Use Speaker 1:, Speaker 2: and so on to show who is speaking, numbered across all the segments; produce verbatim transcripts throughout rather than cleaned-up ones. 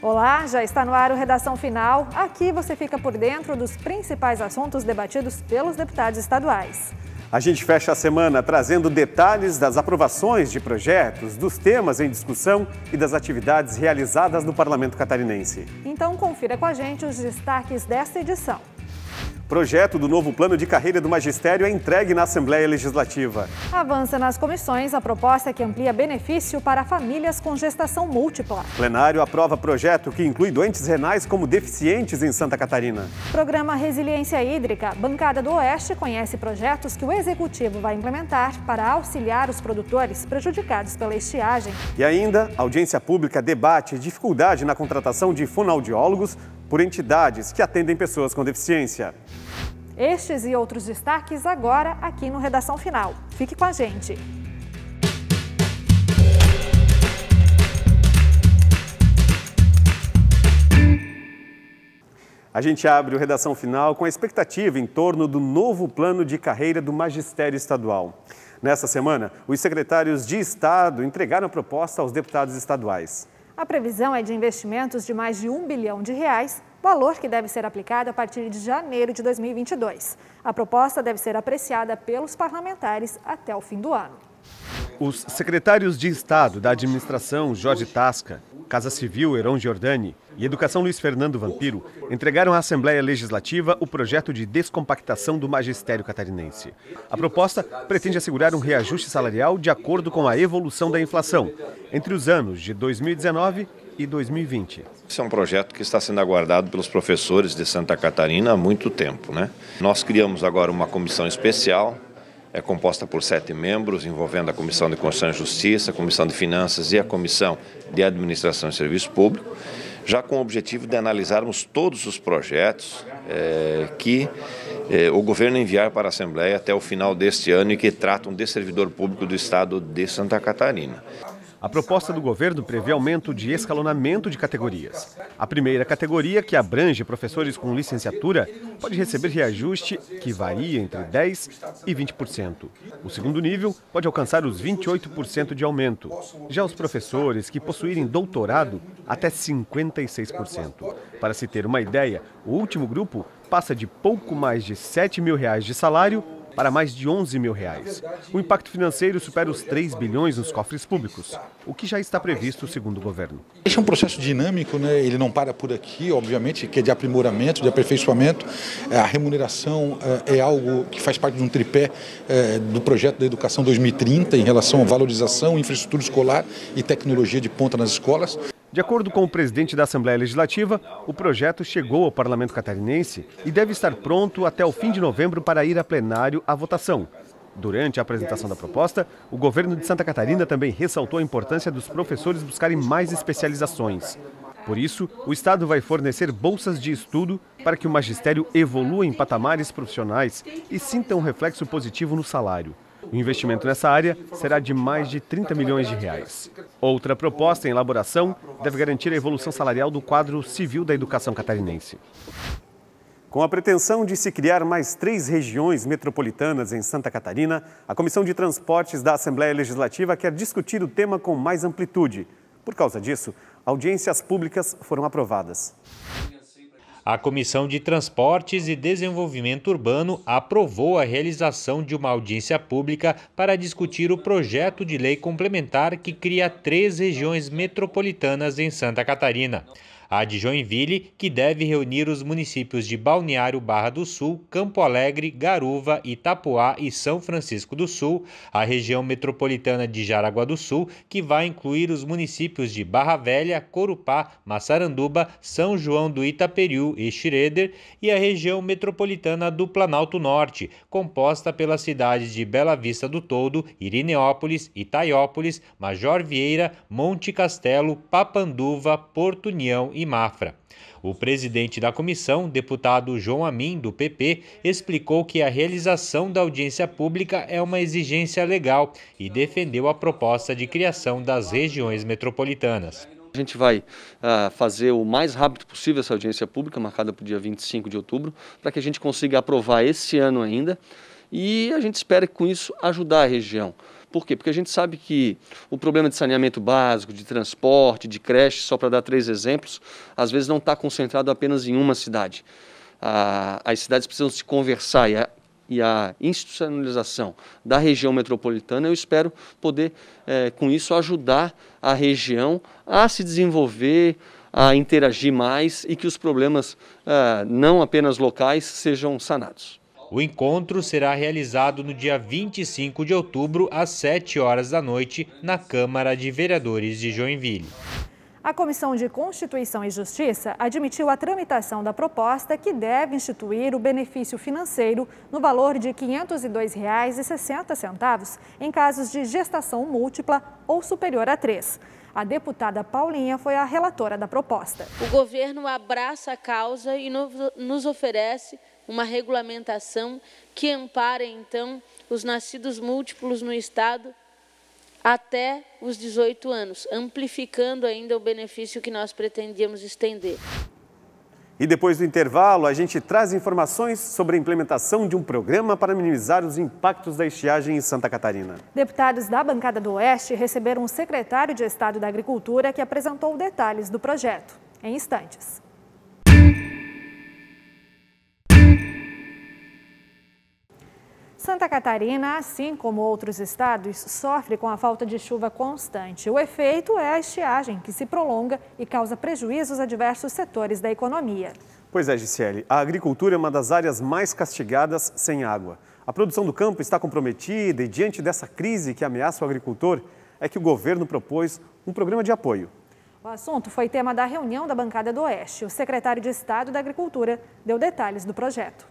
Speaker 1: Olá, já está no ar o Redação Final. Aqui você fica por dentro dos principais assuntos debatidos pelos deputados estaduais.
Speaker 2: A gente fecha a semana trazendo detalhes das aprovações de projetos, dos temas em discussão e das atividades realizadas no Parlamento Catarinense.
Speaker 1: Então confira com a gente os destaques desta edição.
Speaker 2: Projeto do novo plano de carreira do magistério é entregue na Assembleia Legislativa.
Speaker 1: Avança nas comissões a proposta que amplia benefício para famílias com gestação múltipla.
Speaker 2: Plenário aprova projeto que inclui doentes renais como deficientes em Santa Catarina.
Speaker 1: Programa Resiliência Hídrica. Bancada do Oeste conhece projetos que o Executivo vai implementar para auxiliar os produtores prejudicados pela estiagem.
Speaker 2: E ainda, a audiência pública debate dificuldade na contratação de fonoaudiólogos por entidades que atendem pessoas com deficiência.
Speaker 1: Estes e outros destaques agora aqui no Redação Final. Fique com a gente.
Speaker 2: A gente abre o Redação Final com a expectativa em torno do novo plano de carreira do magistério estadual. Nesta semana, os secretários de Estado entregaram a proposta aos deputados estaduais.
Speaker 1: A previsão é de investimentos de mais de um bilhão de reais, valor que deve ser aplicado a partir de janeiro de dois mil e vinte e dois. A proposta deve ser apreciada pelos parlamentares até o fim do ano.
Speaker 2: Os secretários de Estado da Administração, Jorge Tasca, Casa Civil, Heron Giordani e Educação, Luiz Fernando Vampiro, entregaram à Assembleia Legislativa o projeto de descompactação do magistério catarinense. A proposta pretende assegurar um reajuste salarial de acordo com a evolução da inflação entre os anos de dois mil e dezenove e dois mil e vinte.
Speaker 3: Esse é um projeto que está sendo aguardado pelos professores de Santa Catarina há muito tempo, né? Nós criamos agora uma comissão especial, é composta por sete membros, envolvendo a Comissão de Constituição e Justiça, a Comissão de Finanças e a Comissão de Administração e Serviço Público, já com o objetivo de analisarmos todos os projetos é, que é, o governo enviar para a Assembleia até o final deste ano e que tratam de servidor público do Estado de Santa Catarina.
Speaker 2: A proposta do governo prevê aumento de escalonamento de categorias. A primeira categoria, que abrange professores com licenciatura, pode receber reajuste que varia entre dez por cento e vinte por cento. O segundo nível pode alcançar os vinte e oito por cento de aumento. Já os professores que possuírem doutorado, até cinquenta e seis por cento. Para se ter uma ideia, o último grupo passa de pouco mais de sete mil reais de salário para mais de onze mil reais. O impacto financeiro supera os três bilhões nos cofres públicos, o que já está previsto segundo o governo.
Speaker 4: Esse é um processo dinâmico, né? Ele não para por aqui, obviamente, que é de aprimoramento, de aperfeiçoamento. A remuneração é algo que faz parte de um tripé do projeto da Educação dois mil e trinta em relação à valorização, infraestrutura escolar e tecnologia de ponta nas escolas.
Speaker 2: De acordo com o presidente da Assembleia Legislativa, o projeto chegou ao Parlamento Catarinense e deve estar pronto até o fim de novembro para ir a plenário à votação. Durante a apresentação da proposta, o governo de Santa Catarina também ressaltou a importância dos professores buscarem mais especializações. Por isso, o Estado vai fornecer bolsas de estudo para que o magistério evolua em patamares profissionais e sinta um reflexo positivo no salário. O investimento nessa área será de mais de trinta milhões de reais. Outra proposta em elaboração deve garantir a evolução salarial do quadro civil da educação catarinense. Com a pretensão de se criar mais três regiões metropolitanas em Santa Catarina, a Comissão de Transportes da Assembleia Legislativa quer discutir o tema com mais amplitude. Por causa disso, audiências públicas foram aprovadas.
Speaker 5: A Comissão de Transportes e Desenvolvimento Urbano aprovou a realização de uma audiência pública para discutir o projeto de lei complementar que cria três regiões metropolitanas em Santa Catarina. A de Joinville, que deve reunir os municípios de Balneário Barra do Sul, Campo Alegre, Garuva, Itapoá e São Francisco do Sul, a região metropolitana de Jaraguá do Sul, que vai incluir os municípios de Barra Velha, Corupá, Massaranduba, São João do Itaperiú e Schroeder, e a região metropolitana do Planalto Norte, composta pelas cidades de Bela Vista do Toldo, Irineópolis, Itaiópolis, Major Vieira, Monte Castelo, Papanduva, Porto União e Mafra. O presidente da comissão, deputado João Amin, do P P, explicou que a realização da audiência pública é uma exigência legal e defendeu a proposta de criação das regiões metropolitanas.
Speaker 6: A gente vai uh, fazer o mais rápido possível essa audiência pública, marcada para o dia vinte e cinco de outubro, para que a gente consiga aprovar esse ano ainda, e a gente espera com isso ajudar a região. Por quê? Porque a gente sabe que o problema de saneamento básico, de transporte, de creche, só para dar três exemplos, às vezes não está concentrado apenas em uma cidade. Ah, as cidades precisam se conversar e a, e a institucionalização da região metropolitana, eu espero poder, é, com isso, ajudar a região a se desenvolver, a interagir mais e que os problemas, ah, não apenas locais, sejam sanados.
Speaker 5: O encontro será realizado no dia vinte e cinco de outubro, às sete horas da noite, na Câmara de Vereadores de Joinville.
Speaker 1: A Comissão de Constituição e Justiça admitiu a tramitação da proposta que deve instituir o benefício financeiro no valor de quinhentos e dois reais e sessenta centavos em casos de gestação múltipla ou superior a três. A deputada Paulinha foi a relatora da proposta.
Speaker 7: O governo abraça a causa e nos oferece uma regulamentação que ampare, então, os nascidos múltiplos no Estado até os dezoito anos, amplificando ainda o benefício que nós pretendíamos estender.
Speaker 2: E depois do intervalo, a gente traz informações sobre a implementação de um programa para minimizar os impactos da estiagem em Santa Catarina.
Speaker 1: Deputados da bancada do Oeste receberam o secretário de Estado da Agricultura, que apresentou detalhes do projeto. Em instantes. Santa Catarina, assim como outros estados, sofre com a falta de chuva constante. O efeito é a estiagem, que se prolonga e causa prejuízos a diversos setores da economia.
Speaker 2: Pois é, Gisele, a agricultura é uma das áreas mais castigadas sem água. A produção do campo está comprometida e, diante dessa crise que ameaça o agricultor, é que o governo propôs um programa de apoio.
Speaker 1: O assunto foi tema da reunião da bancada do Oeste. O secretário de Estado da Agricultura deu detalhes do projeto.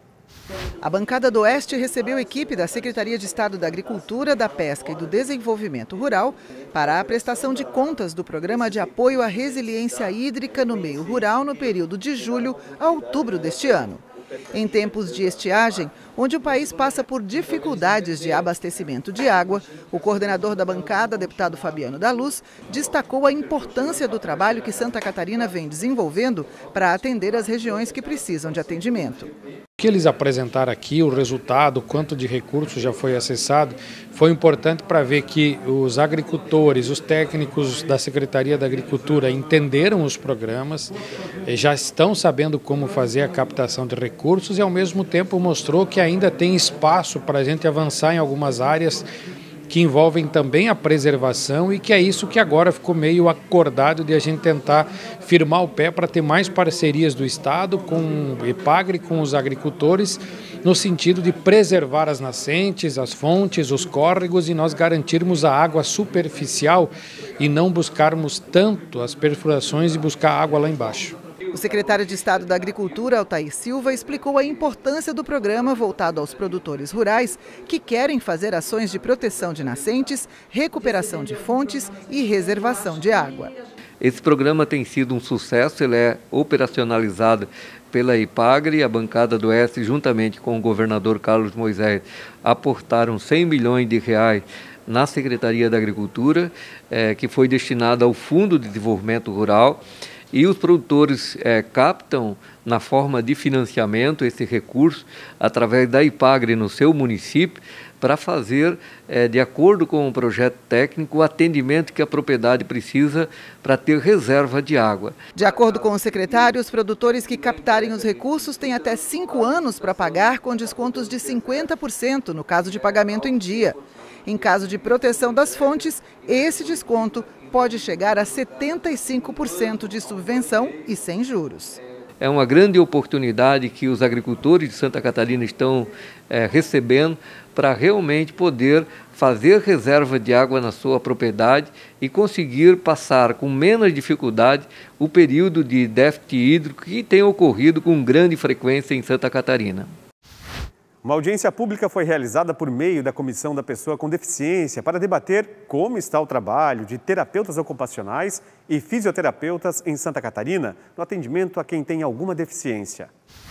Speaker 8: A bancada do Oeste recebeu equipe da Secretaria de Estado da Agricultura, da Pesca e do Desenvolvimento Rural para a prestação de contas do Programa de Apoio à Resiliência Hídrica no Meio Rural no período de julho a outubro deste ano. Em tempos de estiagem, onde o país passa por dificuldades de abastecimento de água, o coordenador da bancada, deputado Fabiano da Luz, destacou a importância do trabalho que Santa Catarina vem desenvolvendo para atender as regiões que precisam de atendimento.
Speaker 9: O que eles apresentaram aqui, o resultado, quanto de recursos já foi acessado, foi importante para ver que os agricultores, os técnicos da Secretaria da Agricultura entenderam os programas, já estão sabendo como fazer a captação de recursos e, ao mesmo tempo, mostrou que ainda tem espaço para a gente avançar em algumas áreas que envolvem também a preservação e que é isso que agora ficou meio acordado de a gente tentar firmar o pé para ter mais parcerias do Estado com o EPAGRE, com os agricultores, no sentido de preservar as nascentes, as fontes, os córregos e nós garantirmos a água superficial e não buscarmos tanto as perfurações e buscar água lá embaixo.
Speaker 8: O secretário de Estado da Agricultura, Altair Silva, explicou a importância do programa voltado aos produtores rurais que querem fazer ações de proteção de nascentes, recuperação de fontes e reservação de água.
Speaker 10: Esse programa tem sido um sucesso, ele é operacionalizado pela EPAGRE, a bancada do Oeste, juntamente com o governador Carlos Moisés, aportaram cem milhões de reais na Secretaria da Agricultura, eh, que foi destinado ao Fundo de Desenvolvimento Rural. E os produtores é, captam na forma de financiamento esse recurso através da EPAGRE no seu município para fazer, é, de acordo com o projeto técnico, o atendimento que a propriedade precisa para ter reserva de água.
Speaker 8: De acordo com o secretário, os produtores que captarem os recursos têm até cinco anos para pagar com descontos de cinquenta por cento no caso de pagamento em dia. Em caso de proteção das fontes, esse desconto pode chegar a setenta e cinco por cento de subvenção e sem juros.
Speaker 10: É uma grande oportunidade que os agricultores de Santa Catarina estão é, recebendo para realmente poder fazer reserva de água na sua propriedade e conseguir passar com menos dificuldade o período de déficit hídrico que tem ocorrido com grande frequência em Santa Catarina.
Speaker 2: Uma audiência pública foi realizada por meio da Comissão da Pessoa com Deficiência para debater como está o trabalho de terapeutas ocupacionais e fisioterapeutas em Santa Catarina no atendimento a quem tem alguma deficiência.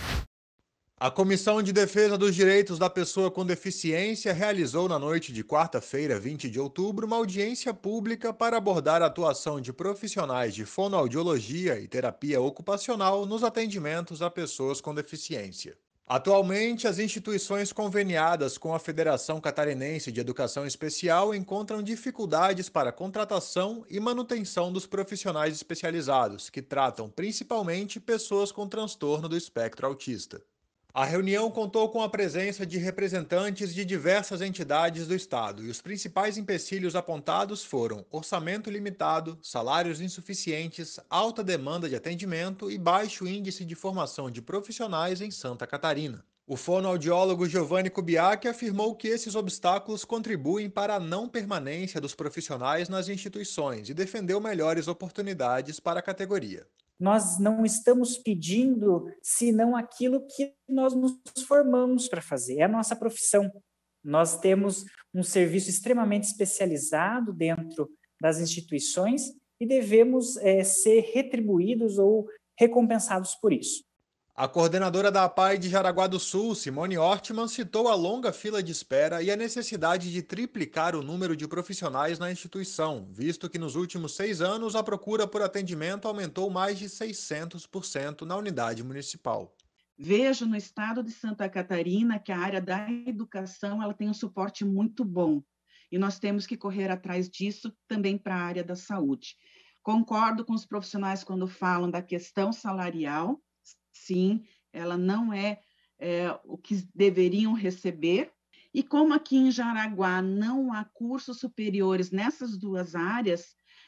Speaker 11: A Comissão de Defesa dos Direitos da Pessoa com Deficiência realizou na noite de quarta-feira, vinte de outubro, uma audiência pública para abordar a atuação de profissionais de fonoaudiologia e terapia ocupacional nos atendimentos a pessoas com deficiência. Atualmente, as instituições conveniadas com a Federação Catarinense de Educação Especial encontram dificuldades para a contratação e manutenção dos profissionais especializados, que tratam principalmente pessoas com transtorno do espectro autista. A reunião contou com a presença de representantes de diversas entidades do Estado e os principais empecilhos apontados foram orçamento limitado, salários insuficientes, alta demanda de atendimento e baixo índice de formação de profissionais em Santa Catarina. O fonoaudiólogo Giovanni Kubiak afirmou que esses obstáculos contribuem para a não permanência dos profissionais nas instituições e defendeu melhores oportunidades para a categoria.
Speaker 12: Nós não estamos pedindo senão aquilo que nós nos formamos para fazer, é a nossa profissão. Nós temos um serviço extremamente especializado dentro das instituições e devemos é, ser retribuídos ou recompensados por isso.
Speaker 11: A coordenadora da A P A I de Jaraguá do Sul, Simone Ortman, citou a longa fila de espera e a necessidade de triplicar o número de profissionais na instituição, visto que nos últimos seis anos a procura por atendimento aumentou mais de seiscentos por cento na unidade municipal.
Speaker 13: Vejo no estado de Santa Catarina que a área da educação ela tem um suporte muito bom e nós temos que correr atrás disso também para a área da saúde. Concordo com os profissionais quando falam da questão salarial. Sim, ela não é, é o que deveriam receber. E como aqui em Jaraguá não há cursos superiores nessas duas áreas,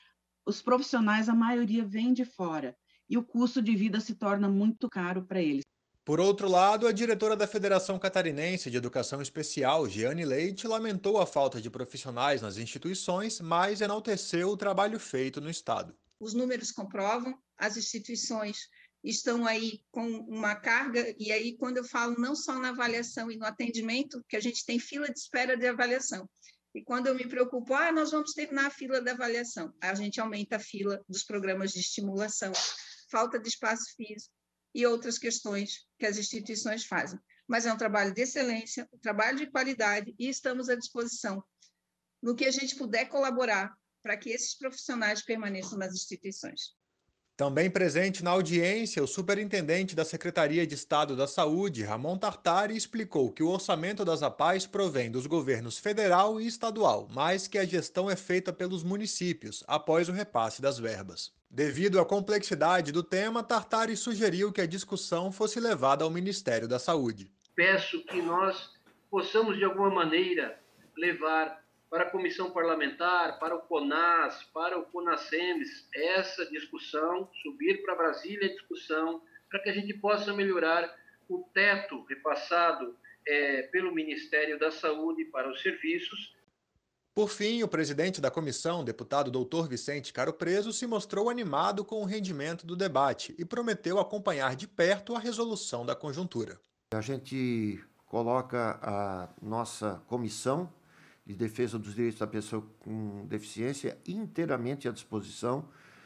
Speaker 13: os profissionais, a maioria, vêm de fora. E o custo de vida se torna muito caro para eles.
Speaker 11: Por outro lado, a diretora da Federação Catarinense de Educação Especial, Giane Leite, lamentou a falta de profissionais nas instituições, mas enalteceu o trabalho feito no estado.
Speaker 14: Os números comprovam, as instituições estão aí com uma carga, e aí quando eu falo não só na avaliação e no atendimento, que a gente tem fila de espera de avaliação, e quando eu me preocupo, ah, nós vamos terminar a fila da avaliação, a gente aumenta a fila dos programas de estimulação, falta de espaço físico e outras questões que as instituições fazem. Mas é um trabalho de excelência, um trabalho de qualidade, e estamos à disposição no que a gente puder colaborar para que esses profissionais permaneçam nas instituições.
Speaker 11: Também presente na audiência, o superintendente da Secretaria de Estado da Saúde, Ramon Tartari, explicou que o orçamento das A P A Is provém dos governos federal e estadual, mas que a gestão é feita pelos municípios, após o repasse das verbas. Devido à complexidade do tema, Tartari sugeriu que a discussão fosse levada ao Ministério da Saúde.
Speaker 15: Peço que nós possamos, de alguma maneira, levar para a comissão parlamentar, para o CONAS, para o CONASEMES, essa discussão, subir para Brasília a discussão, para que a gente possa melhorar o teto repassado é, pelo Ministério da Saúde para os serviços.
Speaker 11: Por fim, o presidente da comissão, deputado doutor Vicente Caro Preso, se mostrou animado com o rendimento do debate e prometeu acompanhar de perto a resolução da conjuntura.
Speaker 16: A gente coloca a nossa comissão de defesa dos direitos da pessoa com deficiência inteiramente à disposição,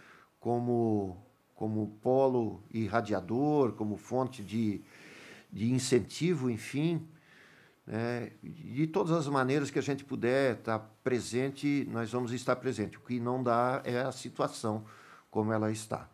Speaker 16: como, como polo irradiador, como fonte de, de incentivo, enfim, né? De todas as maneiras que a gente puder estar presente, nós vamos estar presente. O que não dá é a situação como ela está.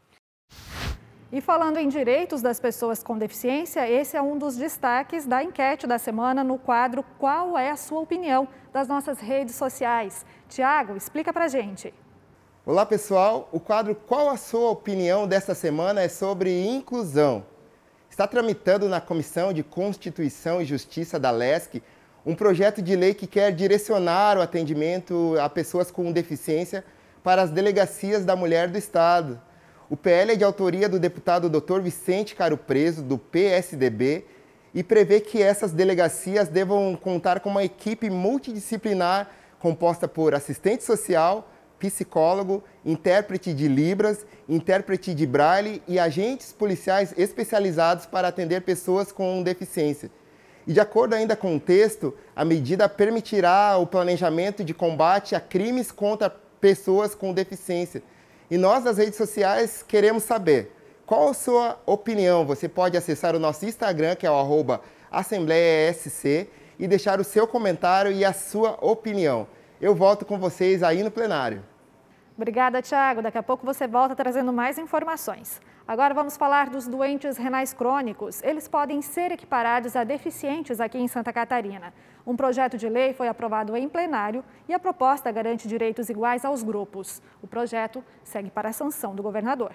Speaker 1: E falando em direitos das pessoas com deficiência, esse é um dos destaques da enquete da semana no quadro Qual é a sua opinião? Das nossas redes sociais. Tiago, explica pra gente.
Speaker 17: Olá pessoal, o quadro Qual a sua opinião desta semana é sobre inclusão. Está tramitando na Comissão de Constituição e Justiça da Lesc um projeto de lei que quer direcionar o atendimento a pessoas com deficiência para as delegacias da mulher do Estado. O P L é de autoria do deputado doutor Vicente Caro Preso, do P S D B, e prevê que essas delegacias devam contar com uma equipe multidisciplinar composta por assistente social, psicólogo, intérprete de Libras, intérprete de Braille e agentes policiais especializados para atender pessoas com deficiência. E de acordo ainda com o texto, a medida permitirá o planejamento de combate a crimes contra pessoas com deficiência. E nós, das redes sociais, queremos saber qual a sua opinião. Você pode acessar o nosso Instagram, que é o arroba Assembleia S C, e deixar o seu comentário e a sua opinião. Eu volto com vocês aí no plenário.
Speaker 1: Obrigada, Tiago. Daqui a pouco você volta trazendo mais informações. Agora vamos falar dos doentes renais crônicos. Eles podem ser equiparados a deficientes aqui em Santa Catarina. Um projeto de lei foi aprovado em plenário e a proposta garante direitos iguais aos grupos. O projeto segue para a sanção do governador.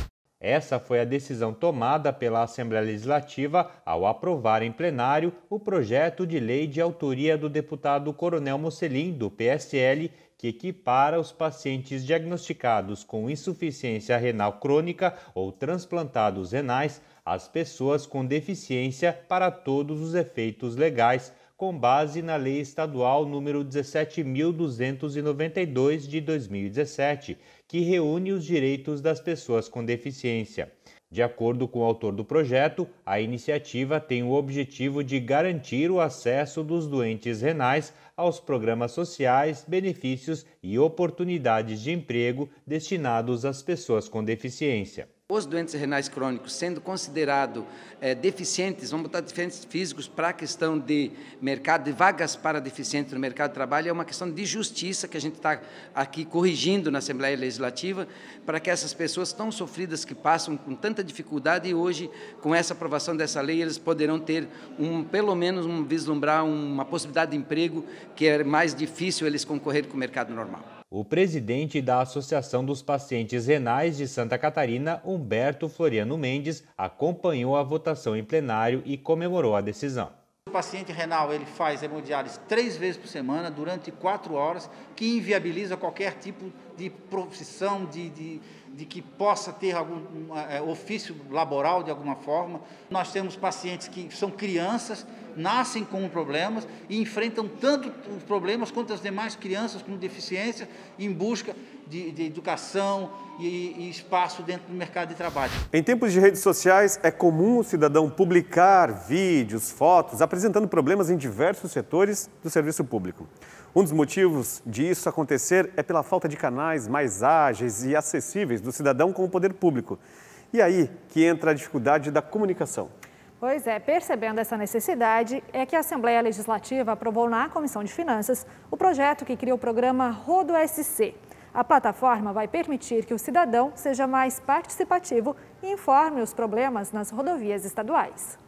Speaker 5: Essa foi a decisão tomada pela Assembleia Legislativa ao aprovar em plenário o projeto de lei de autoria do deputado Coronel Mocelin, do P S L, que equipara os pacientes diagnosticados com insuficiência renal crônica ou transplantados renais às pessoas com deficiência para todos os efeitos legais, com base na Lei Estadual número dezessete mil duzentos e noventa e dois de dois mil e dezessete, que reúne os direitos das pessoas com deficiência. De acordo com o autor do projeto, a iniciativa tem o objetivo de garantir o acesso dos doentes renais aos programas sociais, benefícios e oportunidades de emprego destinados às pessoas com deficiência.
Speaker 18: Os doentes renais crônicos sendo considerados é, deficientes, vamos botar deficientes físicos para a questão de mercado, de vagas para deficientes no mercado de trabalho, é uma questão de justiça que a gente está aqui corrigindo na Assembleia Legislativa, para que essas pessoas tão sofridas, que passam com tanta dificuldade, e hoje, com essa aprovação dessa lei, eles poderão ter, um, pelo menos, um, vislumbrar uma possibilidade de emprego que é mais difícil eles concorrerem com o mercado normal.
Speaker 5: O presidente da Associação dos Pacientes Renais de Santa Catarina, Humberto Floriano Mendes, acompanhou a votação em plenário e comemorou a decisão.
Speaker 19: O paciente renal ele faz hemodiálise três vezes por semana, durante quatro horas, que inviabiliza qualquer tipo de profissão, de, de, de que possa ter algum é, ofício laboral de alguma forma. Nós temos pacientes que são crianças, nascem com problemas e enfrentam tanto os problemas quanto as demais crianças com deficiência em busca de, de educação e, e espaço dentro do mercado de trabalho.
Speaker 2: Em tempos de redes sociais, é comum o cidadão publicar vídeos, fotos, apresentando problemas em diversos setores do serviço público. Um dos motivos disso acontecer é pela falta de canais mais ágeis e acessíveis do cidadão com o poder público. E aí que entra a dificuldade da comunicação.
Speaker 1: Pois é, percebendo essa necessidade, é que a Assembleia Legislativa aprovou na Comissão de Finanças o projeto que cria o programa Rodo S C. A plataforma vai permitir que o cidadão seja mais participativo e informe os problemas nas rodovias estaduais.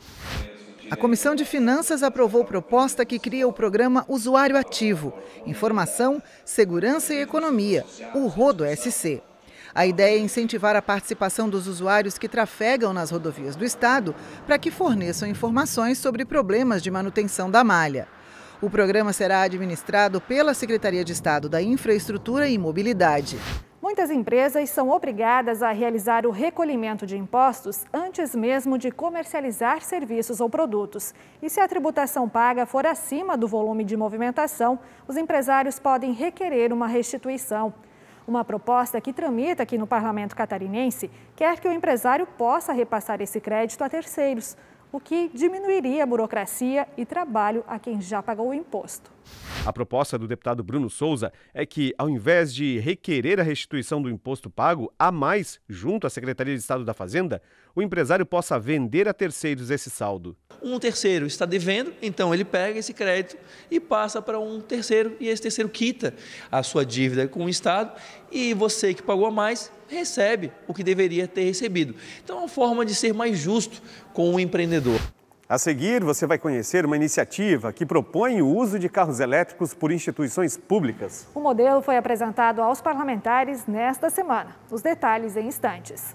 Speaker 8: A Comissão de Finanças aprovou proposta que cria o programa Usuário Ativo, Informação, Segurança e Economia, o Rodo S C. A ideia é incentivar a participação dos usuários que trafegam nas rodovias do estado para que forneçam informações sobre problemas de manutenção da malha. O programa será administrado pela Secretaria de Estado da Infraestrutura e Mobilidade.
Speaker 1: Muitas empresas são obrigadas a realizar o recolhimento de impostos antes mesmo de comercializar serviços ou produtos. E se a tributação paga for acima do volume de movimentação, os empresários podem requerer uma restituição. Uma proposta que tramita aqui no Parlamento catarinense quer que o empresário possa repassar esse crédito a terceiros, o que diminuiria a burocracia e trabalho a quem já pagou o imposto.
Speaker 2: A proposta do deputado Bruno Souza é que, ao invés de requerer a restituição do imposto pago a mais junto à Secretaria de Estado da Fazenda, o empresário possa vender a terceiros esse saldo.
Speaker 20: Um terceiro está devendo, então ele pega esse crédito e passa para um terceiro, e esse terceiro quita a sua dívida com o Estado, e você que pagou a mais recebe o que deveria ter recebido. Então é uma forma de ser mais justo com o empreendedor.
Speaker 2: A seguir, você vai conhecer uma iniciativa que propõe o uso de carros elétricos por instituições públicas.
Speaker 1: O modelo foi apresentado aos parlamentares nesta semana. Os detalhes em instantes.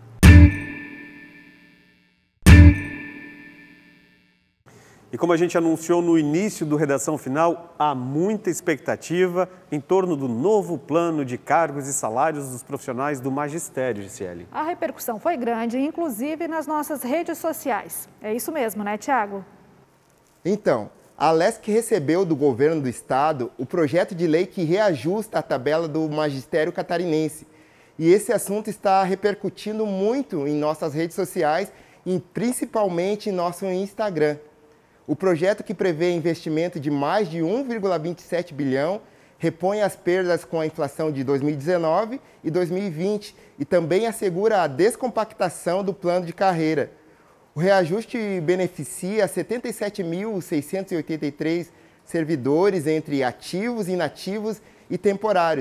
Speaker 2: E como a gente anunciou no início do Redação Final, há muita expectativa em torno do novo plano de cargos e salários dos profissionais do magistério, Gisele.
Speaker 1: A repercussão foi grande, inclusive nas nossas redes sociais. É isso mesmo, né, Tiago?
Speaker 17: Então, a Lesc recebeu do governo do estado o projeto de lei que reajusta a tabela do magistério catarinense. E esse assunto está repercutindo muito em nossas redes sociais e principalmente em nosso Instagram. O projeto, que prevê investimento de mais de um vírgula vinte e sete bilhão, repõe as perdas com a inflação de dois mil e dezenove e dois mil e vinte e também assegura a descompactação do plano de carreira. O reajuste beneficia setenta e sete mil seiscentos e oitenta e três servidores entre ativos, inativos e temporários.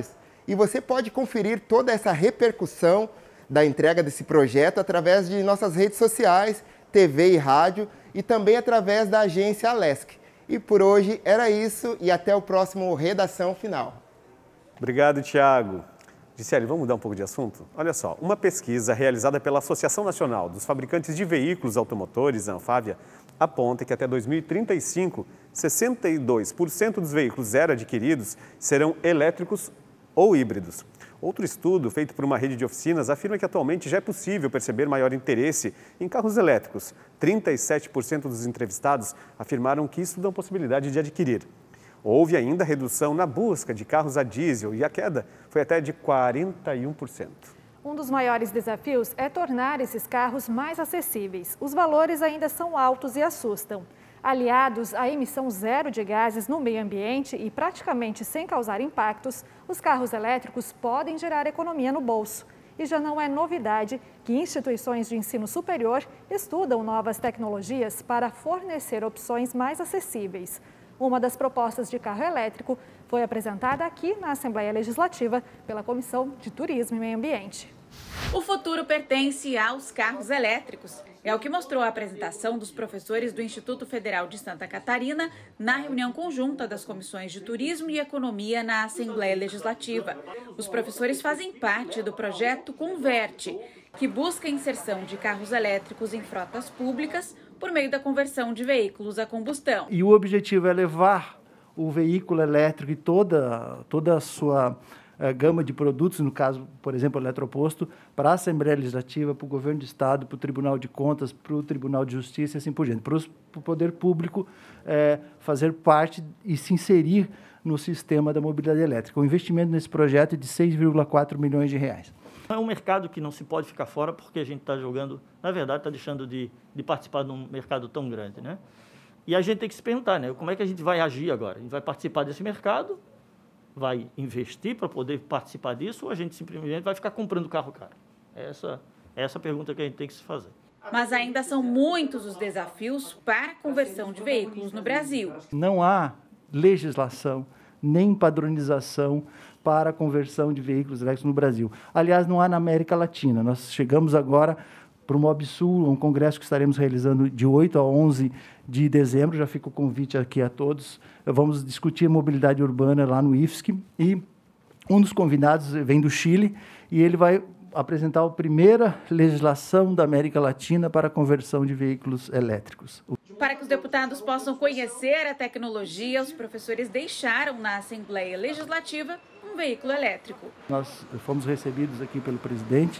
Speaker 17: E você pode conferir toda essa repercussão da entrega desse projeto através de nossas redes sociais, T V e rádio, e também através da agência Alesc. E por hoje era isso, e até o próximo Redação Final.
Speaker 2: Obrigado, Tiago. Gisele, vamos mudar um pouco de assunto? Olha só, uma pesquisa realizada pela Associação Nacional dos Fabricantes de Veículos Automotores, a Anfávia, aponta que até dois mil e trinta e cinco, sessenta e dois por cento dos veículos zero adquiridos serão elétricos ou híbridos. Outro estudo, feito por uma rede de oficinas, afirma que atualmente já é possível perceber maior interesse em carros elétricos. trinta e sete por cento dos entrevistados afirmaram que estudam possibilidade de adquirir. Houve ainda redução na busca de carros a diesel e a queda foi até de quarenta e um por cento.
Speaker 1: Um dos maiores desafios é tornar esses carros mais acessíveis. Os valores ainda são altos e assustam. Aliados à emissão zero de gases no meio ambiente e praticamente sem causar impactos, os carros elétricos podem gerar economia no bolso. E já não é novidade que instituições de ensino superior estudam novas tecnologias para fornecer opções mais acessíveis. Uma das propostas de carro elétrico foi apresentada aqui na Assembleia Legislativa pela Comissão de Turismo e Meio Ambiente.
Speaker 21: O futuro pertence aos carros elétricos. É o que mostrou a apresentação dos professores do Instituto Federal de Santa Catarina na reunião conjunta das comissões de Turismo e Economia na Assembleia Legislativa. Os professores fazem parte do projeto Converte, que busca a inserção de carros elétricos em frotas públicas por meio da conversão de veículos a combustão.
Speaker 22: E o objetivo é levar o veículo elétrico e toda, toda a sua a gama de produtos, no caso, por exemplo, o eletroposto, para a Assembleia Legislativa, para o Governo do Estado, para o Tribunal de Contas, para o Tribunal de Justiça e assim por diante, para, os, para o Poder Público é, fazer parte e se inserir no sistema da mobilidade elétrica. O investimento nesse projeto é de seis vírgula quatro milhões de reais.
Speaker 23: É um mercado que não se pode ficar fora, porque a gente está jogando, na verdade, está deixando de, de participar de um mercado tão grande, né? E a gente tem que se perguntar, né? Como é que a gente vai agir agora? A gente vai participar desse mercado, vai investir para poder participar disso, ou a gente simplesmente vai ficar comprando carro caro? Essa, essa é a pergunta que a gente tem que se fazer.
Speaker 21: Mas ainda são muitos os desafios para a conversão de veículos no Brasil.
Speaker 22: Não há legislação nem padronização para a conversão de veículos elétricos no Brasil. Aliás, não há na América Latina. Nós chegamos agora para o MobSul, um congresso que estaremos realizando de oito a onze de dezembro, já fica o convite aqui a todos. Vamos discutir mobilidade urbana lá no I F S C e um dos convidados vem do Chile e ele vai apresentar a primeira legislação da América Latina para a conversão de veículos elétricos.
Speaker 21: Para que os deputados possam conhecer a tecnologia, os professores deixaram na Assembleia Legislativa um veículo elétrico.
Speaker 22: Nós fomos recebidos aqui pelo presidente,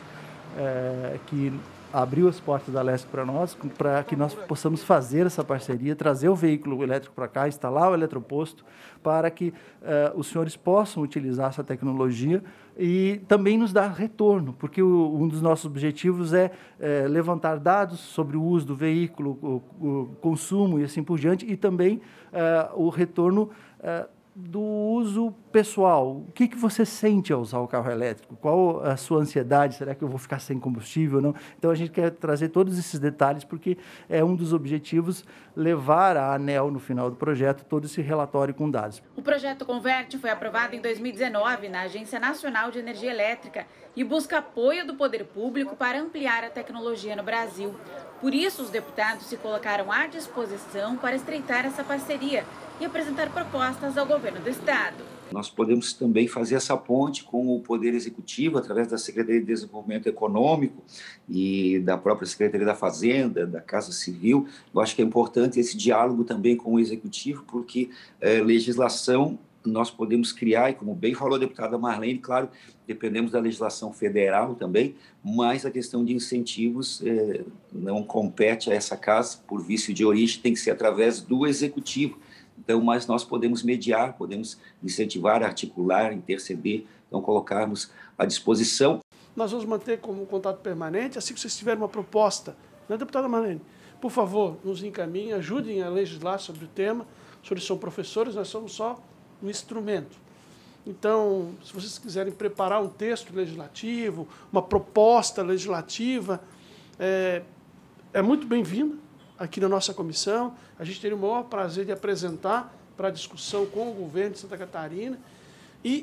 Speaker 22: é, que abriu as portas da Alesc para nós, para que nós possamos fazer essa parceria, trazer o veículo elétrico para cá, instalar o eletroposto, para que uh, os senhores possam utilizar essa tecnologia e também nos dar retorno, porque o, um dos nossos objetivos é, é levantar dados sobre o uso do veículo, o, o consumo e assim por diante, e também uh, o retorno uh, do uso pessoal. O que, que você sente ao usar o carro elétrico? Qual a sua ansiedade? Será que eu vou ficar sem combustível ou não? Então, a gente quer trazer todos esses detalhes, porque é um dos objetivos levar à ANEEL, no final do projeto, todo esse relatório com dados.
Speaker 21: O projeto Converte foi aprovado em dois mil e dezenove na Agência Nacional de Energia Elétrica e busca apoio do poder público para ampliar a tecnologia no Brasil. Por isso, os deputados se colocaram à disposição para estreitar essa parceria e apresentar propostas ao governo do Estado.
Speaker 24: Nós podemos também fazer essa ponte com o Poder Executivo, através da Secretaria de Desenvolvimento Econômico e da própria Secretaria da Fazenda, da Casa Civil. Eu acho que é importante esse diálogo também com o Executivo, porque é, legislação nós podemos criar, e como bem falou a deputada Marlene, claro, dependemos da legislação federal também, mas a questão de incentivos é, não compete a essa casa, por vício de origem, tem que ser através do Executivo. Então, mas nós podemos mediar, podemos incentivar, articular, interceder, então colocarmos à disposição.
Speaker 25: Nós vamos manter como contato permanente, assim que vocês tiverem uma proposta, né, deputada Marlene? Por favor, nos encaminhem, ajudem a legislar sobre o tema. Os senhores são professores, nós somos só um instrumento. Então, se vocês quiserem preparar um texto legislativo, uma proposta legislativa, é, é muito bem-vinda aqui na nossa comissão. A gente teria o maior prazer de apresentar para a discussão com o governo de Santa Catarina. E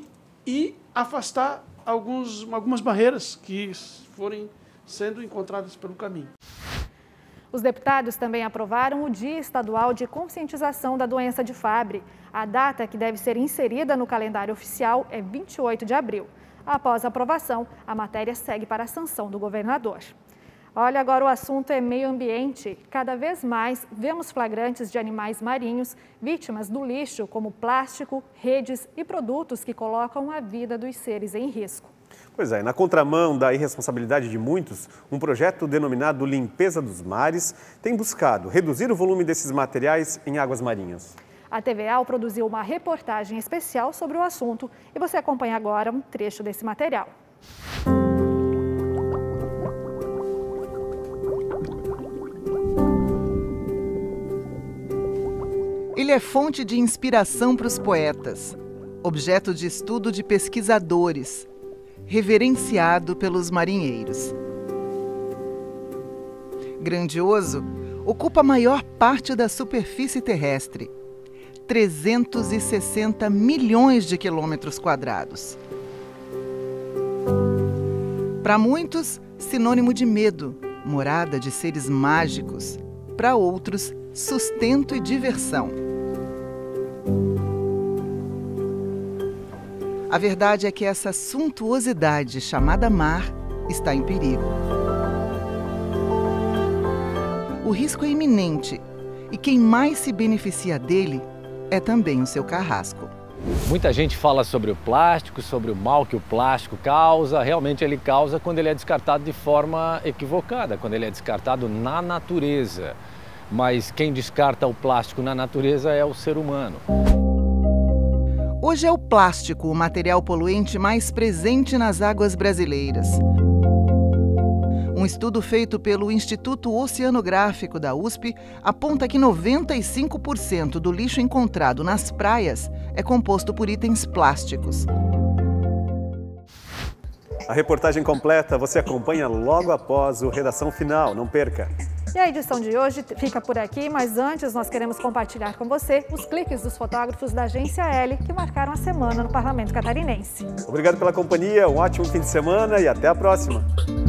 Speaker 25: e afastar alguns, algumas barreiras que forem sendo encontradas pelo caminho.
Speaker 1: Os deputados também aprovaram o Dia Estadual de Conscientização da Doença de Fabry. A data que deve ser inserida no calendário oficial é vinte e oito de abril. Após a aprovação, a matéria segue para a sanção do governador. Olha, agora o assunto é meio ambiente. Cada vez mais vemos flagrantes de animais marinhos vítimas do lixo, como plástico, redes e produtos que colocam a vida dos seres em risco.
Speaker 2: Pois é, na contramão da irresponsabilidade de muitos, um projeto denominado Limpeza dos Mares tem buscado reduzir o volume desses materiais em águas marinhas.
Speaker 1: A T V A produziu uma reportagem especial sobre o assunto e você acompanha agora um trecho desse material.
Speaker 8: Ele é fonte de inspiração para os poetas, objeto de estudo de pesquisadores, reverenciado pelos marinheiros. Grandioso, ocupa a maior parte da superfície terrestre, trezentos e sessenta milhões de quilômetros quadrados. Para muitos, sinônimo de medo, morada de seres mágicos. Para outros, sustento e diversão. A verdade é que essa suntuosidade chamada mar está em perigo. O risco é iminente e quem mais se beneficia dele é também o seu carrasco.
Speaker 3: Muita gente fala sobre o plástico, sobre o mal que o plástico causa. Realmente ele causa quando ele é descartado de forma equivocada, quando ele é descartado na natureza. Mas quem descarta o plástico na natureza é o ser humano.
Speaker 8: Hoje é o plástico o material poluente mais presente nas águas brasileiras. Um estudo feito pelo Instituto Oceanográfico da U S P aponta que noventa e cinco por cento do lixo encontrado nas praias é composto por itens plásticos.
Speaker 2: A reportagem completa você acompanha logo após o Redação Final. Não perca!
Speaker 1: E a edição de hoje fica por aqui, mas antes nós queremos compartilhar com você os cliques dos fotógrafos da Agência L que marcaram a semana no Parlamento Catarinense.
Speaker 2: Obrigado pela companhia, um ótimo fim de semana e até a próxima!